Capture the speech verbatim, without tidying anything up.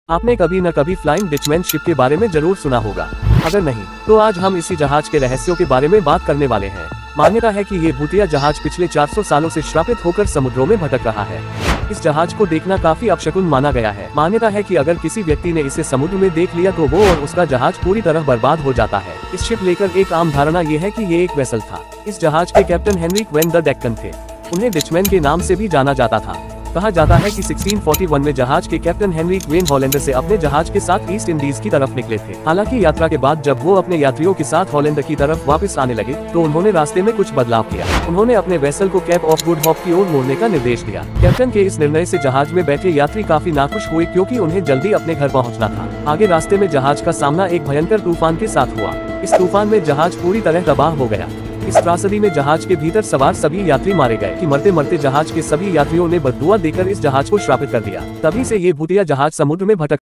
आपने कभी न कभी फ्लाइंग डिचमैन शिप के बारे में जरूर सुना होगा। अगर नहीं तो आज हम इसी जहाज के रहस्यों के बारे में बात करने वाले हैं। मान्यता है कि ये भूतिया जहाज पिछले चार सौ सालों से श्रापित होकर समुद्रों में भटक रहा है। इस जहाज को देखना काफी अपशकुन माना गया है। मान्यता है कि अगर किसी व्यक्ति ने इसे समुद्र में देख लिया तो वो और उसका जहाज पूरी तरह बर्बाद हो जाता है। इस शिप लेकर एक आम धारणा ये है कि ये एक वेसल था। इस जहाज के captain Henrik van der Decken थे। उन्हें डिचमैन के नाम से भी जाना जाता था। कहा जाता है कि सोलह सौ इकतालीस में जहाज के कैप्टन हेनरिक वेन हॉलैंड से अपने जहाज के साथ ईस्ट इंडीज की तरफ निकले थे। हालांकि यात्रा के बाद जब वो अपने यात्रियों के साथ हॉलैंड की तरफ वापस आने लगे तो उन्होंने रास्ते में कुछ बदलाव किया। उन्होंने अपने वेसल को केप ऑफ गुड होप की ओर मोड़ने का निर्देश दिया। कैप्टन के इस निर्णय से जहाज में बैठे यात्री काफी नाखुश हुए, क्योंकि उन्हें जल्दी अपने घर पहुँचना था। आगे रास्ते में जहाज का सामना एक भयंकर तूफान के साथ हुआ। इस तूफान में जहाज पूरी तरह तबाह हो गया। इस त्रासदी में जहाज के भीतर सवार सभी यात्री मारे गए कि मरते मरते जहाज के सभी यात्रियों ने बददुआ देकर इस जहाज को श्रापित कर दिया। तभी से ये भूतिया जहाज समुद्र में भटक